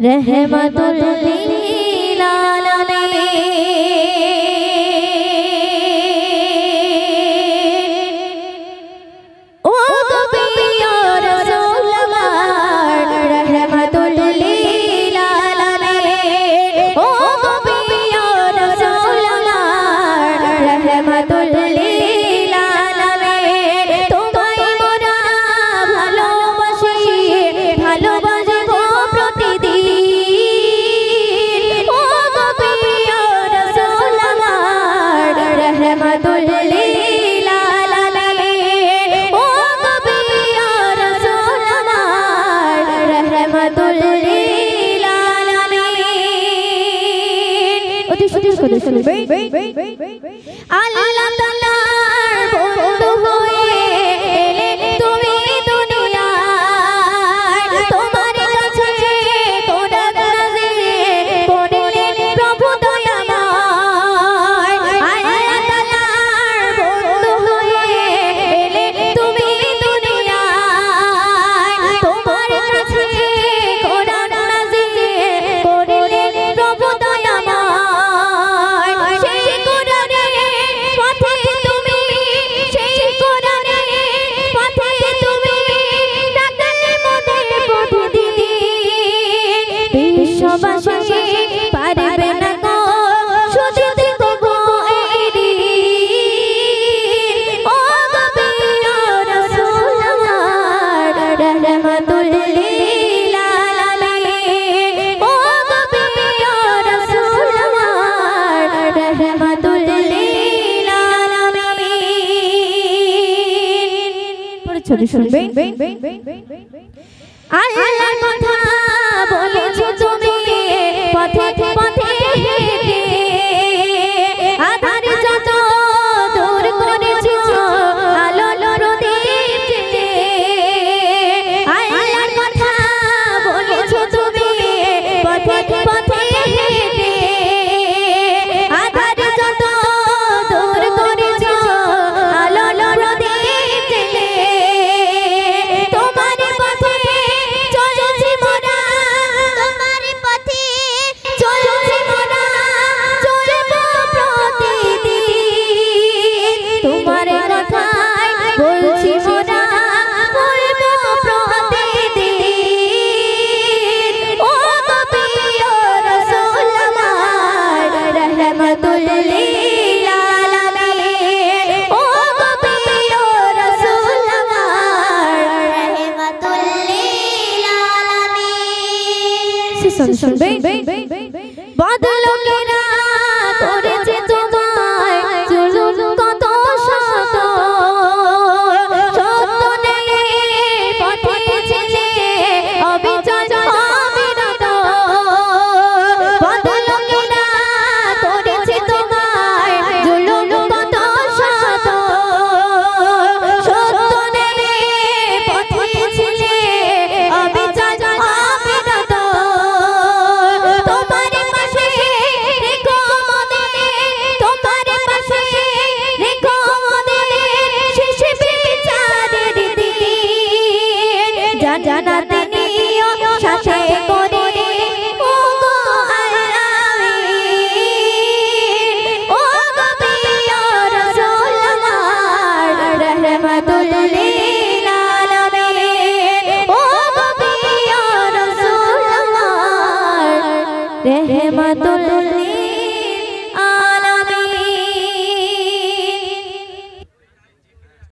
रहमतुल लिल आलमीन। ओ नबी या रसूल अल्लाह रहमतुल लिल आलमीन। ओ नबी या रसूल अल्लाह रहमतुल लिल आलमीन। তোমায় মোরা ভালোবাসি ভালোবাসবো প্রতিদিন। ও নবী ইয়া রাসূল আল্লাহ রাহমাতুল লিল আলামিন। ও নবী ইয়া রাসূল আল্লাহ রাহমাতুল লিল আলামিন। অতি সুন্দর করে শুনবে। আল্লাহ তাআলার বন্ধু হয়ে এলে তুমি দুনিয়ায়। তোমার কাছে কোরআন নাযিল করলেন প্রভু দয়াময়। আল্লাহ তাআলার বন্ধু হয়ে এলে তুমি দুনিয়ায়। তোমার কাছে কোরআন নাযিল করলেন প্রভু দয়াময়। সেই কোরআনের পথে তুমি সেই কোরআনের পথে তুমি ডাকলে মোদের প্রতিদিন। বিশ্ববাসী পারবে না গো শুধিতে গো এই ঋণ। ও নবী ইয়া রাসূল আল্লাহ রাহমাতুল লিল আলামিন। ও নবী ইয়া রাসূল আল্লাহ রাহমাতুল লিল আলামিন। পরে ছোট শুনবে। আল্লাহর কথা বলেছো তুমি পথে পথে হেঁটে। আধার যত দূর করেছো আলোর প্রদীপ জ্বেলে। আল্লাহর কথা বলেছো তুমি পথে পথে হেঁটে। আধার যত দূর করেছো আলোর প্রদীপ জ্বেলে। তোমার পথে চলছি মোরা তোমার পথে চলছি মোরা চলবো প্রতিদিন। তোমার কথাই বলছি মোরা বলবো প্রতিদিন। ও নবী ইয়া রাসূল আল্লাহ রাহমাতুল লিল আলামিন। ও নবী ইয়া রাসূল আল্লাহ রাহমাতুল লিল আলামিন। শুনবে। বদলোকেরা করেছে তোমায় জুলুম কত শত। সত্য নেই পথে ছিলে অবিচল অবিরত। বদলোকেরা করেছে তোমায় জুলুম কত শত। সত্য নেই পথে ছিলে অবিচল অবিরত। তোমার পাশে রেখো মোদের তোমার পাশে রেখো মোদের শেষ বিচারের দিন। জান্নাতে নিও সাথে করে ও গো আলামিন। ও নবী ইয়া রাসূল আল্লাহ রাহমাতুল লিল আলামিন। ও নবী ইয়া রাসূল আল্লাহ রাহমাতুল